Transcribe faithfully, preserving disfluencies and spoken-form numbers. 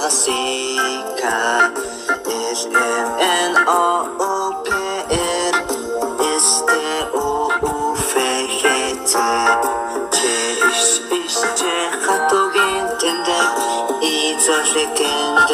Sica, S M N O O P R, S T O U F G T, J, X, X, J, J, J, J, J, J, J, J, J,